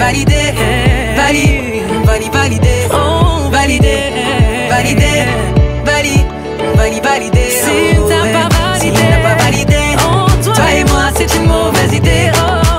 validé, validé, validé, oh, validé, validé, validé. Si t'as pas validé, oh, toi et moi c'est une mauvaise idée.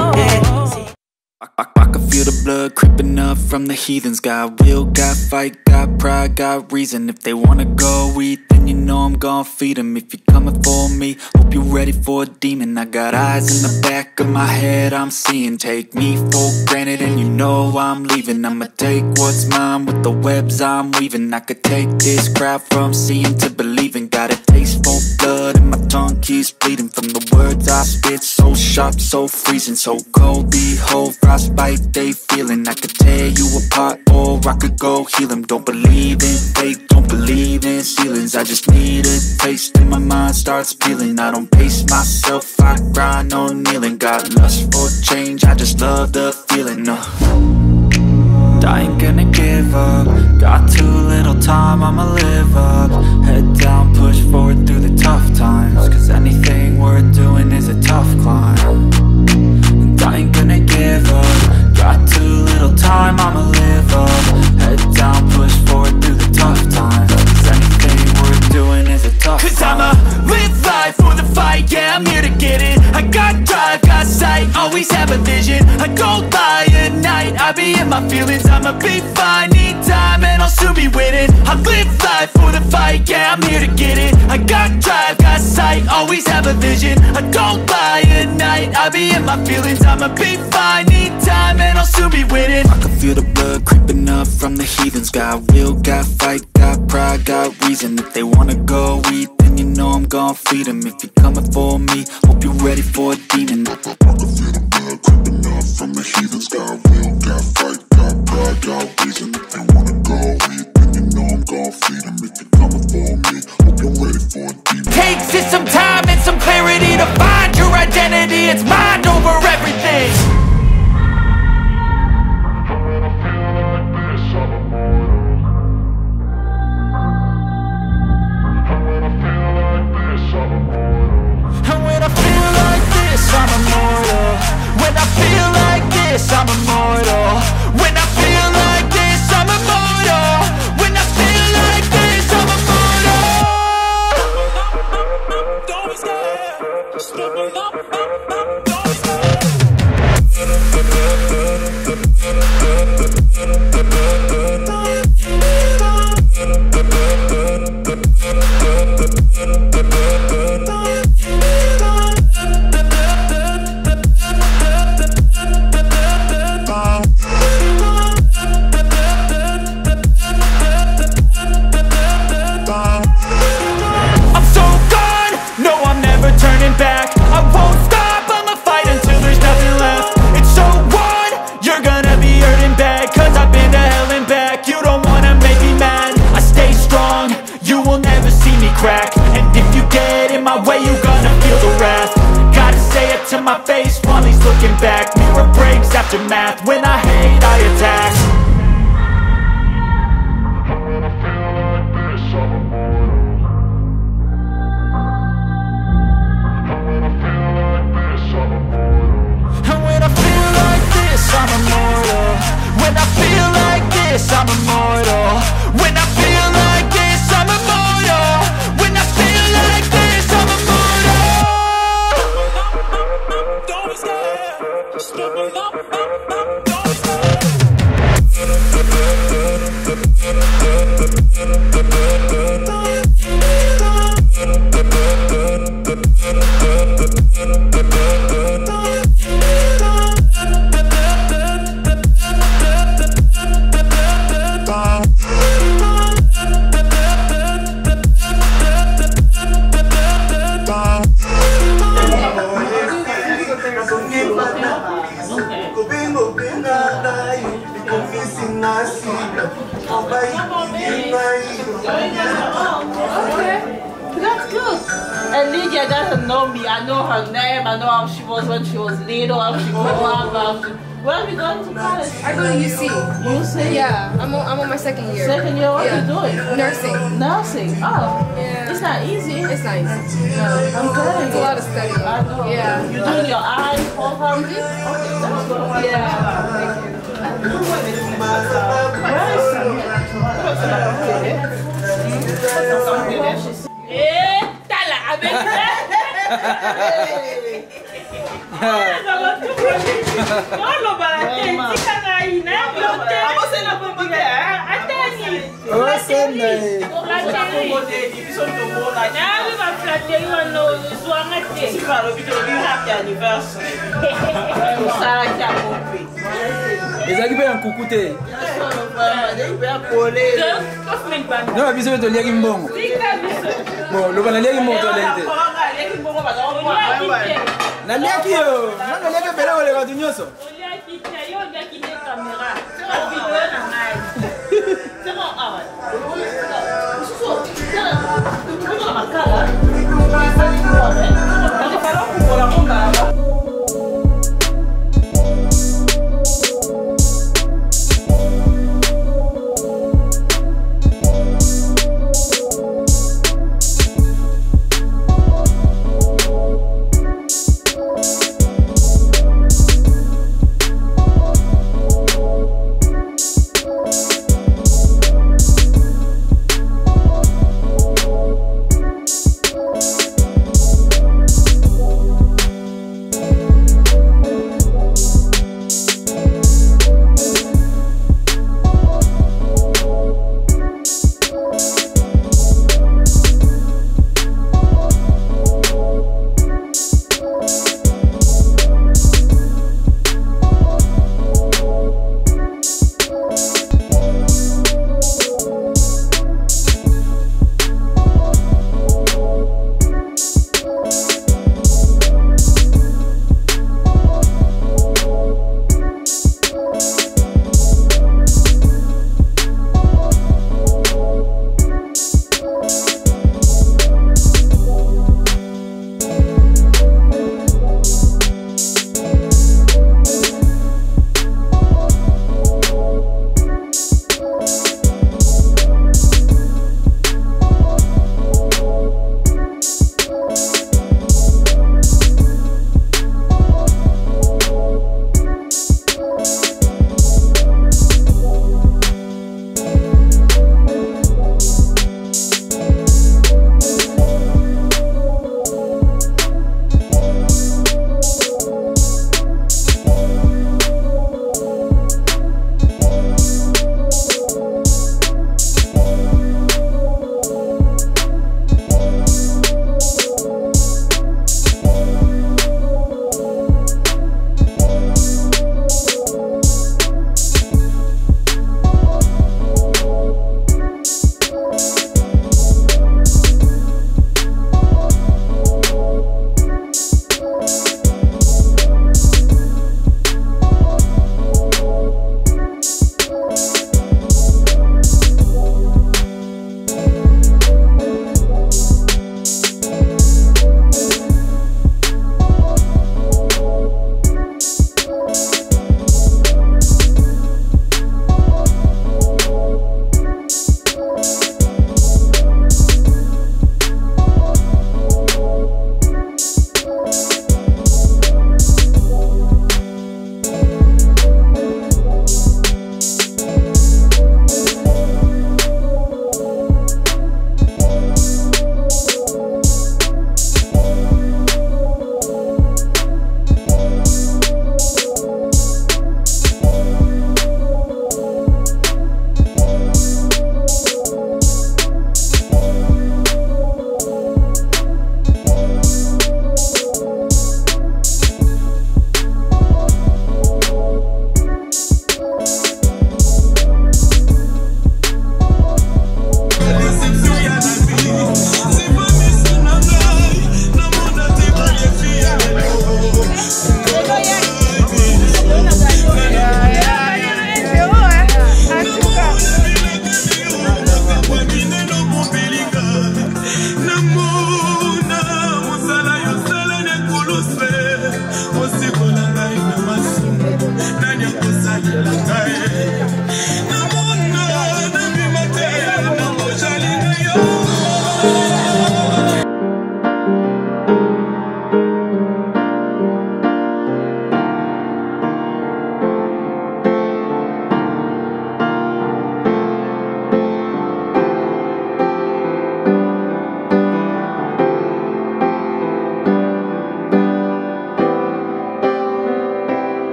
I can feel the blood creeping up from the heathens. Got will, got fight, got pride, got reason. If they wanna go eat, then you know I'm gon' feed them. If you're coming for me, hope you're ready for a demon. I got eyes in the back of my head, I'm seeing. Take me for granted and you know I'm leaving. I'ma take what's mine with the webs I'm weaving. I could take this crowd from seeing to believing. Got a taste for blood and my tongue keeps bleeding. From the words I spit, so sharp, so freezing. So cold, behold, frostbite they feeling. I could tear you apart or I could go heal them. Don't believe in fate, don't believe in ceilings. I just need a taste and my mind starts peeling. I don't pace myself, I grind on kneeling. Got lust for change, I just love the feeling. I ain't gonna give up. Got too little time, I'ma live up. Head down, push forward through the tough times. Cause anything worth doing is a tough climb. And I ain't gonna give up. Got too little time, I'ma live up. Head down, push forward through the tough times. Cause anything worth doing is a tough climb. Cause I'ma live life for the fight, yeah, I'm here to get it. I got drive, got sight, always have a vision. I don't lie at night, I be in my feelings. I'ma be fine, need time and I'll soon be winning. I live life for the fight, yeah, I'm here to get it. I got drive, got sight, always have a vision. I don't lie at night, I be in my feelings. I'ma be fine, need time and I'll soon be winning. I can feel the blood creeping up from the heathens. Got will, got fight, got pride, got reason. If they wanna go eat, then you know I'm gon' feed them. If you're coming for me, hope you're ready for a demon. I can feel the blood creeping up from the heathens. Got will, got fight, got pride, got reason. If they wanna go eat, then you know I'm gon' feed them. If you're coming for me, hope you're ready for a demon. Takes it some time and some clarity to find your identity. It's mind over everything. I'm immortal. When I feel like this, I'm immortal. When I feel like this, I'm immortal. When I feel like this, I'm immortal. Don't be scared. Just step up. My face while he's looking back. Mirror breaks after math. When I hate, I attack. When I feel like this, I'm immortal. When I feel like this, I'm immortal. When I feel like this, I'm immortal. When I feel like this, I'm immortal. When I feel like this, I'm immortal. When I feel like this, I'm immortal. Don't be scared. Just step up. Don't be scared. And Lydia doesn't know me. I know her name. I know how she was when she was little, how she grew up. Where are we going to college? I go to UC. UC? Yeah, I'm on my second year. Second year? What are you doing? Nursing. Nursing? Oh. Yeah. It's not easy. It's not easy. No. I'm good. It's a lot of studying. I know. Yeah. You're doing your eyes, whole house? Okay, that's good. Yeah. Thank you. Les amis un coucou té. Non, bisous de lier bon. Bon, le banalier qui monte na liaki yo, na liaki bela wale watu nyoso.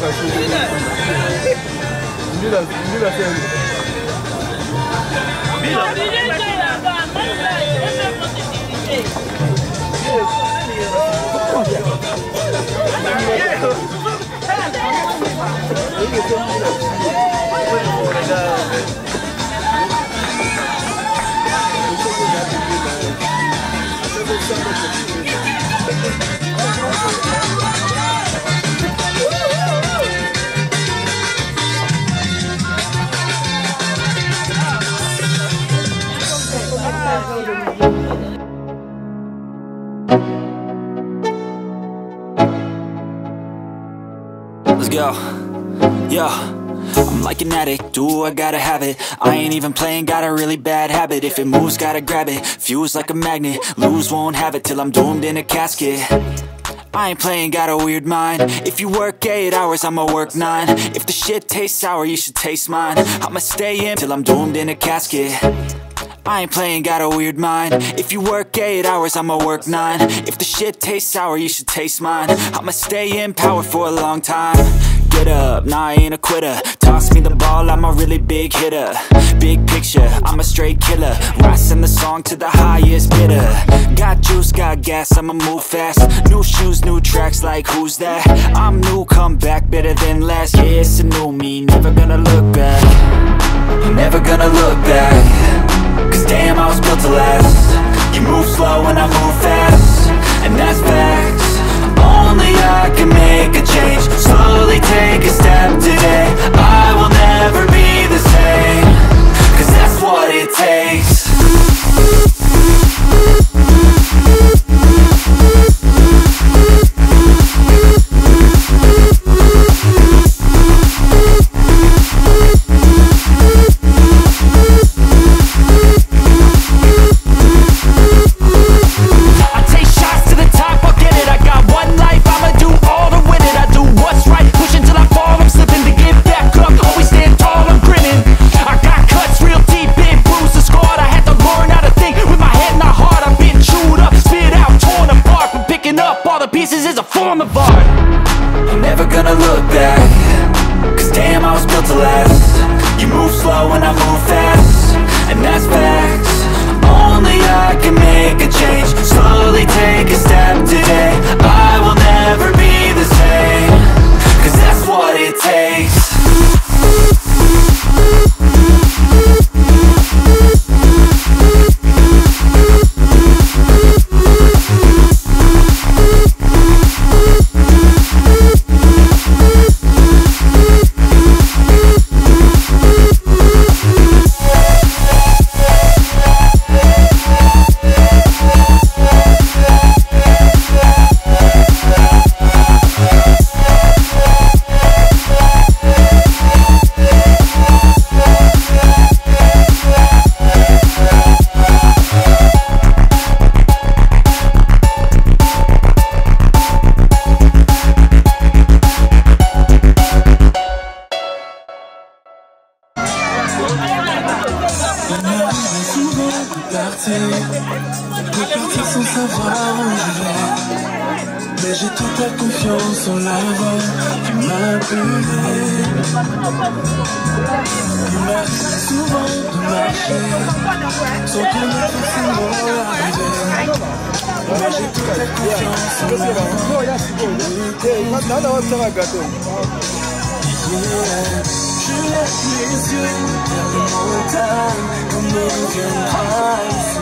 Let's go. Yo, I'm like an addict, do I gotta have it. I ain't even playing, got a really bad habit. If it moves, gotta grab it, fuse like a magnet. Lose, won't have it till I'm doomed in a casket. I ain't playing, got a weird mind. If you work 8 hours, I'ma work 9. If the shit tastes sour, you should taste mine. I'ma stay in till I'm doomed in a casket. I ain't playing, got a weird mind. If you work 8 hours, I'ma work 9. If the shit tastes sour, you should taste mine. I'ma stay in power for a long time. Get up, nah, I ain't a quitter. Toss me the ball, I'm a really big hitter. Big picture, I'm a straight killer. Rising the song to the highest bidder. Got juice, got gas, I'ma move fast. New shoes, new tracks, like who's that? I'm new, come back, better than last. Yeah, it's a new me, never gonna look back. Never gonna look back. Cause damn, I was built to last. You move slow and I move fast, and that's facts. Only I can make a change. Slowly take a step today. I will never be the same. Cause that's what it takes. Pieces is a form of art. I'm never gonna look back. Cause damn, I was built to last. You move slow and I move fast, and that's facts. Only I can make a change. Slowly take a step today. I will never be the same. Cause that's what it takes. Partir sans savoir où je vais. Mais j'ai toute ta confiance en la voix qui m'appelait. Il m'arrive souvent de marcher sans connaître forcément l'arrivée. Mais j'ai toute ta confiance en la voix qui m'appelait. Je lève les yeux vers les montagnes, comme ne reviendra ici.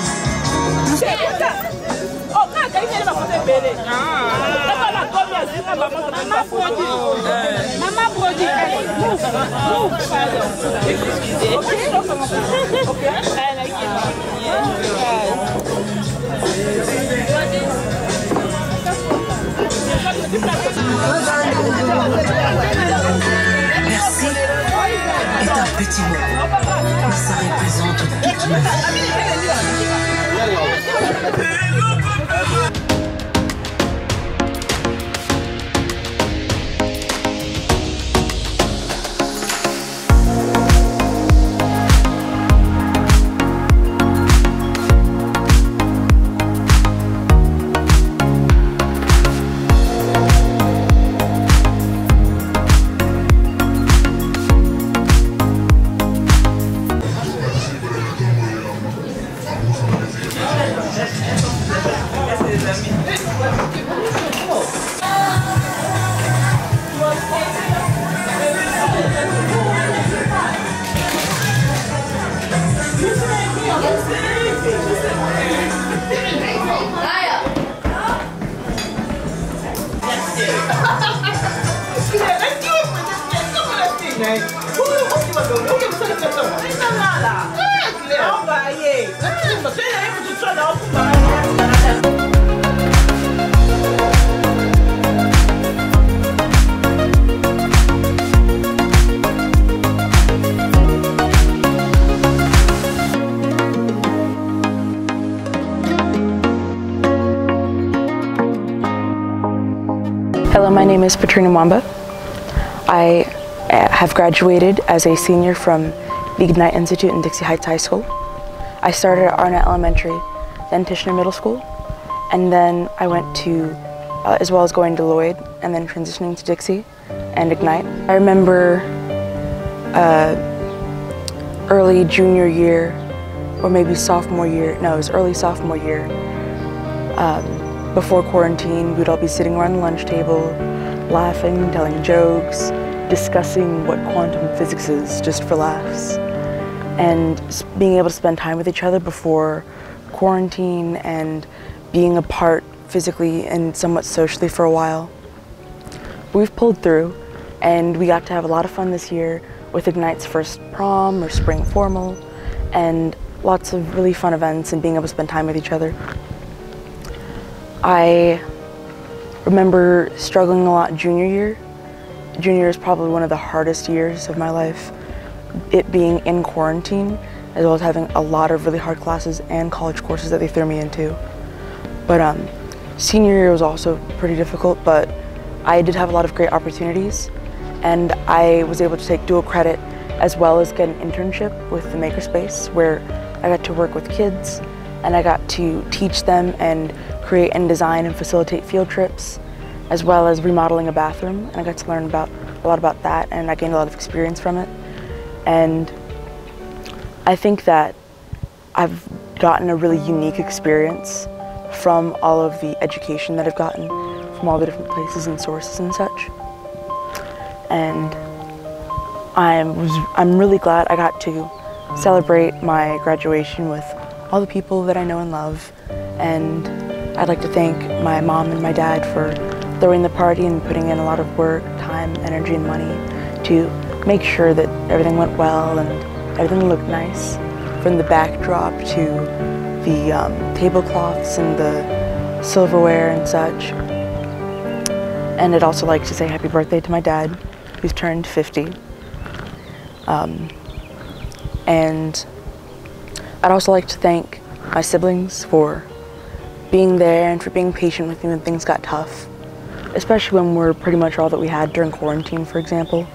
Merci est un petit mot, mais ça représente toute ma vie. Hello, my name is Patrina Mwamba. I have graduated as a senior from the Ignite Institute in Dixie Heights High School. I started at Arnett Elementary, then Tishner Middle School, and then I went to, as well as going to Lloyd, and then transitioning to Dixie and Ignite. I remember early junior year, or maybe sophomore year, no, it was early sophomore year, before quarantine, we'd all be sitting around the lunch table, laughing, telling jokes, discussing what quantum physics is, just for laughs. And being able to spend time with each other before quarantine and being apart physically and somewhat socially for a while. We've pulled through, and we got to have a lot of fun this year with Ignite's first prom or spring formal, and lots of really fun events and being able to spend time with each other. I remember struggling a lot junior year. Junior year is probably one of the hardest years of my life. It being in quarantine, as well as having a lot of really hard classes and college courses that they threw me into. But senior year was also pretty difficult, but I did have a lot of great opportunities, and I was able to take dual credit as well as get an internship with the Makerspace, where I got to work with kids and I got to teach them and create and design and facilitate field trips, as well as remodeling a bathroom, and I got to learn a lot about that, and I gained a lot of experience from it. And I think that I've gotten a really unique experience from all of the education that I've gotten from all the different places and sources and such. And I'm really glad I got to celebrate my graduation with all the people that I know and love. And I'd like to thank my mom and my dad for throwing the party and putting in a lot of work, time, energy, and money to make sure that everything went well and everything looked nice, from the backdrop to the tablecloths and the silverware and such. And I'd also like to say happy birthday to my dad, who's turned 50. And I'd also like to thank my siblings for being there and for being patient with me when things got tough, especially when we're pretty much all that we had during quarantine, for example.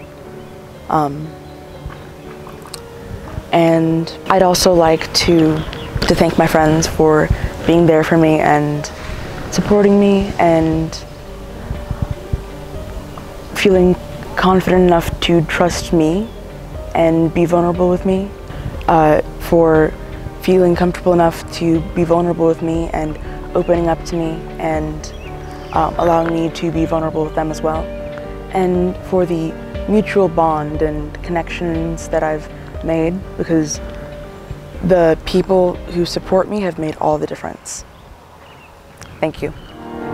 And I'd also like to thank my friends for being there for me and supporting me and feeling confident enough to trust me and be vulnerable with me, for feeling comfortable enough to be vulnerable with me and opening up to me and allowing me to be vulnerable with them as well, and for the mutual bond and connections that I've made, because the people who support me have made all the difference. Thank you.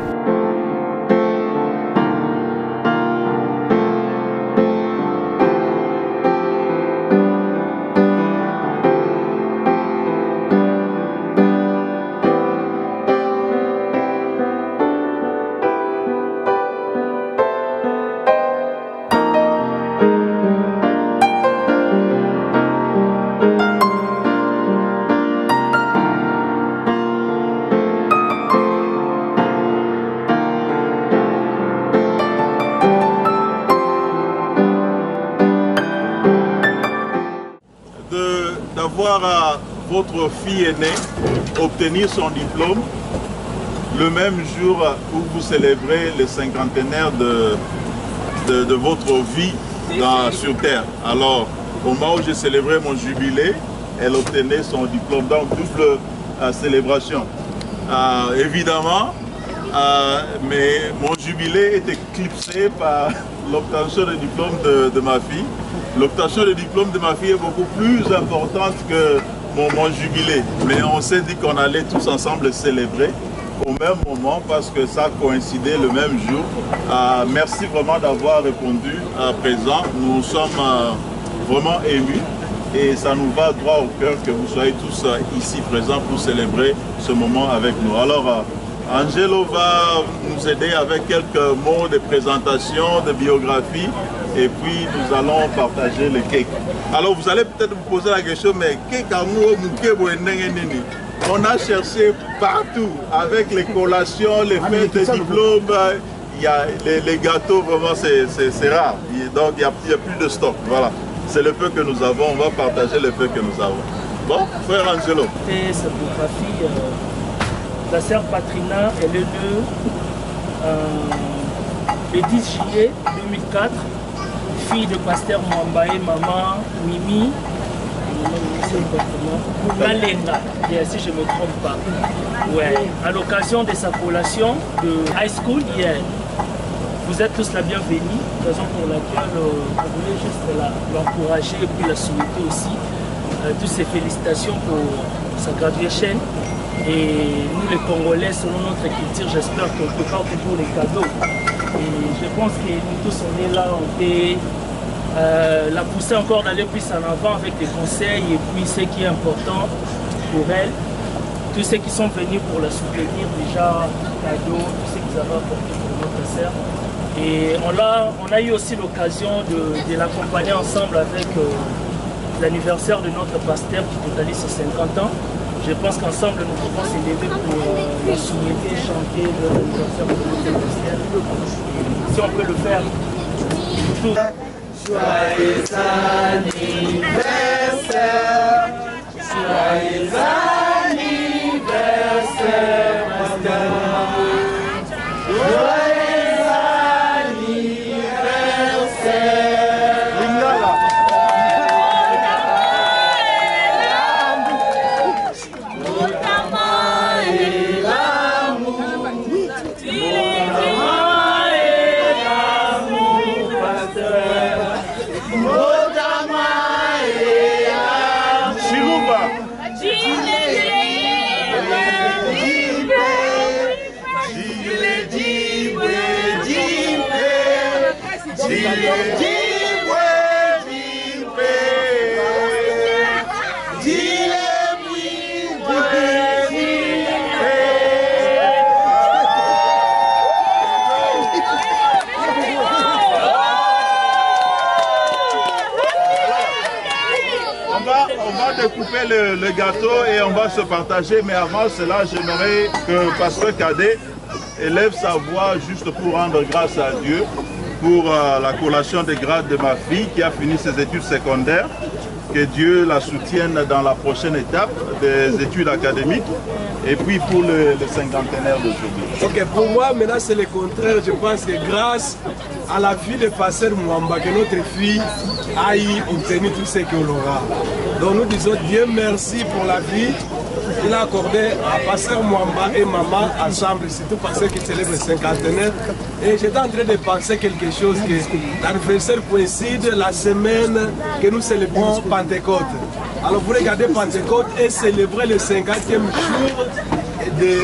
D'avoir votre fille aînée obtenir son diplôme le même jour où vous célébrez le cinquantenaire de votre vie sur Terre. Alors, au moment où j'ai célébré mon jubilé, elle obtenait son diplôme, donc double célébration. Évidemment, mais mon jubilé est éclipsé par l'obtention du diplôme de ma fille. L'obtention du diplôme de ma fille est beaucoup plus importante que mon jubilé. Mais on s'est dit qu'on allait tous ensemble célébrer. au même moment parce que ça a coïncidé le même jour. Merci vraiment d'avoir répondu à présent. Nous sommes vraiment émus et ça nous va droit au cœur que vous soyez tous ici présents pour célébrer ce moment avec nous. Alors, Angelo va nous aider avec quelques mots de présentation, de biographie, et puis nous allons partager le cake. Alors vous allez peut-être vous poser la question, mais on a cherché partout, avec les collations, les fêtes, les diplômes, il y a les gâteaux, vraiment c'est rare, donc il n'y a plus de stock, voilà. C'est le peu que nous avons, on va partager le peu que nous avons. Bon, frère Angelo. Et sa biographie, la sœur Patrina, elle est née le 10 juillet 2004, fille de pasteur Mwambaye, maman Mimi, Malenga, si je ne me trompe pas. Ouais. À l'occasion de sa collation de high school hier, vous êtes tous la bienvenue, raison pour laquelle on voulait juste l'encourager et puis la souhaiter aussi. Toutes ces félicitations pour sa graduation. Et nous les Congolais, selon notre culture, j'espère qu'on prépare toujours les cadeaux. Et je pense que nous tous on est là, on peut la pousser encore d'aller plus en avant avec des conseils et puis ce qui est important pour elle. Tous ceux qui sont venus pour la soutenir déjà, cadeaux, tous ceux qu'ils avaient apporté pour notre sœur. Et on a eu aussi l'occasion de l'accompagner ensemble avec l'anniversaire de notre pasteur qui totalise 50 ans. Je pense qu'ensemble nous pouvons s'élever pour la souhaiter, chanter l'anniversaire de notre pasteur. Si on peut le faire. Joyeux anniversaire, joyeux anniversaire, Couper le gâteau et on va se partager, mais avant cela j'aimerais que Pasteur Cadet élève sa voix juste pour rendre grâce à Dieu pour la collation des grades de ma fille qui a fini ses études secondaires, que Dieu la soutienne dans la prochaine étape des études académiques et puis pour le cinquantenaire d'aujourd'hui. Ok, pour moi maintenant c'est le contraire, je pense que grâce à la vie de Pasteur Mwamba que notre fille a obtenu tout ce qu'elle aura. Donc nous disons Dieu merci pour la vie qu'il a accordée à Pasteur Mwamba et maman ensemble, surtout parce qu'ils célèbrent le cinquantenaire. Et j'étais en train de penser quelque chose, que l'anniversaire coïncide la semaine que nous célébrons Pentecôte. Alors vous regardez Pentecôte et célébrer le 50e jour de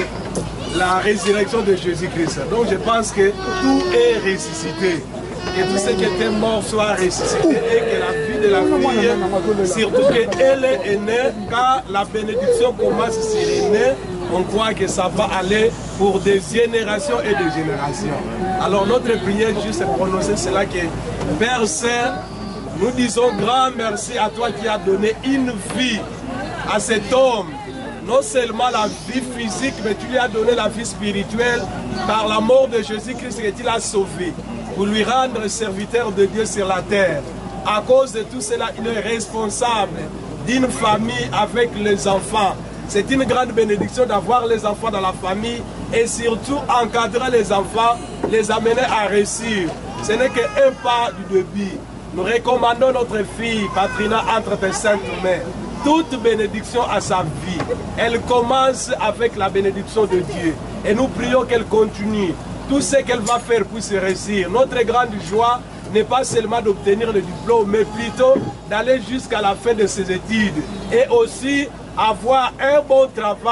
la résurrection de Jésus-Christ. Donc je pense que tout est ressuscité. Que tout ce qui était mort soit ressuscité et que la vie de la fille, surtout qu'elle est née, quand la bénédiction commence sur les nés, on croit que ça va aller pour des générations et des générations. Alors notre prière juste prononcer cela que Père Saint, nous disons grand merci à toi qui as donné une vie à cet homme. Non seulement la vie physique, mais tu lui as donné la vie spirituelle par la mort de Jésus-Christ que tu l'as sauvé, pour lui rendre serviteur de Dieu sur la terre. À cause de tout cela, il est responsable d'une famille avec les enfants. C'est une grande bénédiction d'avoir les enfants dans la famille et surtout encadrer les enfants, les amener à réussir. Ce n'est qu'un pas du début. Nous recommandons notre fille Patrina entre tes saintes mains. Toute bénédiction à sa vie, elle commence avec la bénédiction de Dieu. Et nous prions qu'elle continue. Tout ce qu'elle va faire puisse réussir. Notre grande joie n'est pas seulement d'obtenir le diplôme, mais plutôt d'aller jusqu'à la fin de ses études. Et aussi avoir un bon travail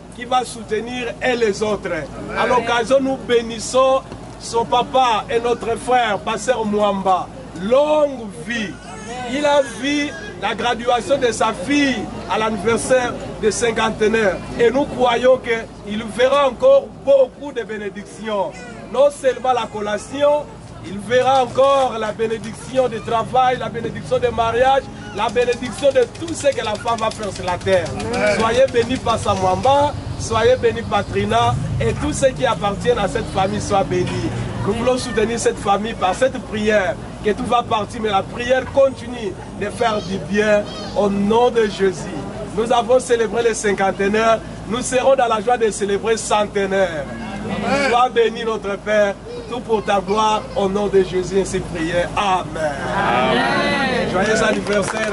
qui va soutenir et les autres. À l'occasion, nous bénissons son papa et notre frère, Pasteur Mwamba. Longue vie. Il a vu la graduation de sa fille à l'anniversaire de cinquantenaire. Et nous croyons qu'il verra encore beaucoup de bénédictions. Non seulement la collation, il verra encore la bénédiction du travail, la bénédiction du mariage, la bénédiction de tout ce que la femme va faire sur la terre. Soyez bénis par Samwamba, soyez bénis par Trina, et tous ceux qui appartiennent à cette famille soient bénis. Nous voulons soutenir cette famille par cette prière, que tout va partir, mais la prière continue de faire du bien au nom de Jésus. Nous avons célébré les cinquantenaires, nous serons dans la joie de célébrer centenaire. Sois béni notre Père, tout pour ta gloire, au nom de Jésus, ainsi prié. Amen. Amen. Joyeux anniversaire,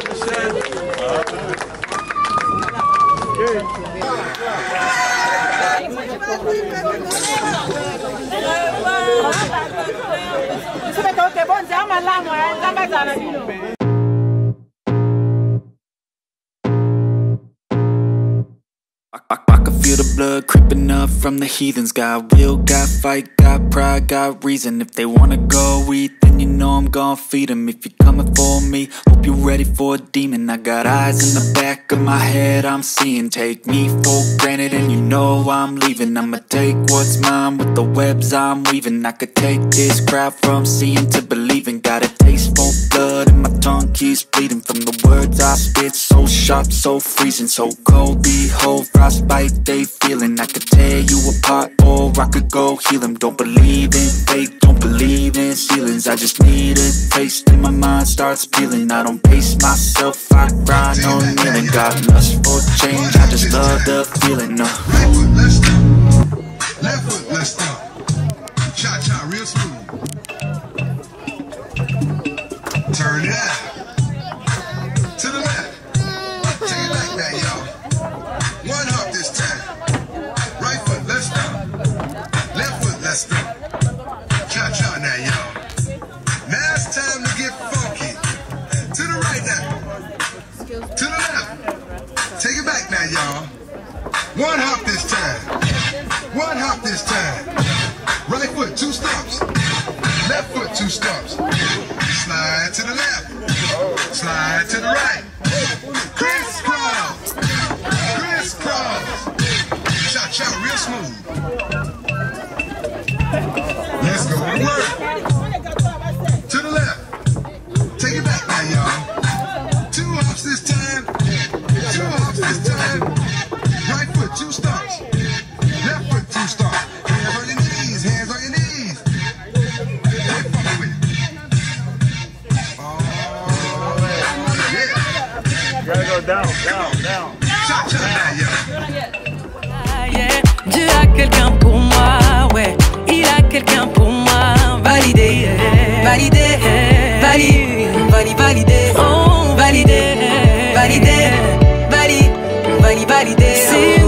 I can feel the blood creeping up from the heathens. Got will, got fight, got pride, got reason. If they wanna go eat, then you know I'm gon' feed them. If you're coming for me, hope you're ready for a demon. I got eyes in the back of my head, I'm seeing. Take me for granted and you know I'm leaving. I'ma take what's mine with the webs I'm weaving. I could take this crowd from seeing to believing. Got a taste for blood and my tongue keeps bleeding. From the words I spit, so sharp, so freezing. So cold, behold, frostbite they feeling. I could tear you apart or I could go heal them. Don't believe in fate, don't believe in ceilings. I just need a taste and my mind starts peeling. I don't pace myself, I grind on kneeling. Got lust for change, I just love the feeling. Right foot, let's stop. Left foot, let's stop. Cha-cha, real smooth. Turn it out. To the left. Take it back now, y'all. One hop this time. Right foot, let's stop. Left foot, let's stop. Cha-cha now, y'all. Now it's time to get funky. To the right now. To the left. Take it back now, y'all. One hop this time. One hop this time. Right foot, 2 stomps. Left foot, 2 stomps. Slide to the left. Slide to the right. Crisscross. Crisscross. Cha-cha, real smooth. Let's go to work. To the left. Take it back now, y'all. 2 hops this time. 2 hops this time. Right foot, 2 stomps. Left foot, 2 stomps. Hands on your knees. Hands on your knees. Hey, fuck with it. Oh, yeah. You gotta go down, down, down. Cha-cha now, y'all. Dieu a quelqu'un pour moi, ouais. Il a quelqu'un pour moi. Validé, validé, validé, validé, oh, validé, validé, validé, validé.